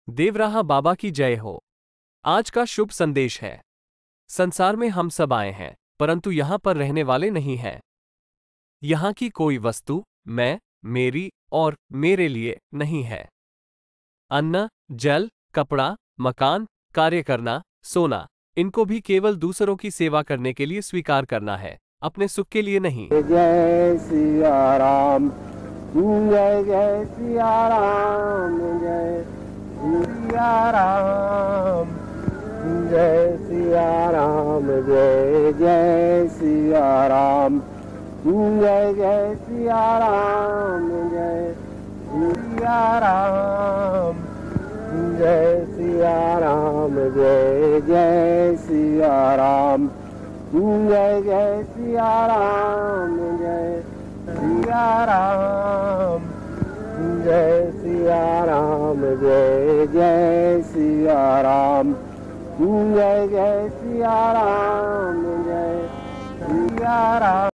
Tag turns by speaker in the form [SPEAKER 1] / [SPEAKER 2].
[SPEAKER 1] देवराहा बाबा की जय हो। आज का शुभ संदेश है। संसार में हम सब आए हैं, परंतु यहाँ पर रहने वाले नहीं हैं। यहाँ की कोई वस्तु मैं, मेरी और मेरे लिए नहीं है। अन्न, जल, कपड़ा, मकान, कार्य करना, सोना, इनको भी केवल दूसरों की सेवा करने के लिए स्वीकार करना है, अपने सुख के लिए नहीं।
[SPEAKER 2] जय सिया राम, जय जय सिया राम, जय सिया राम, जय सिया राम, जय जय सिया राम, जय जय सिया राम, जय सिया राम, जय सिया राम, जय जय सिया राम, जय जय सिया राम, जय सिया राम, जय सिया राम, जय जय सिया राम, जय जय सिया राम, जय सिया राम।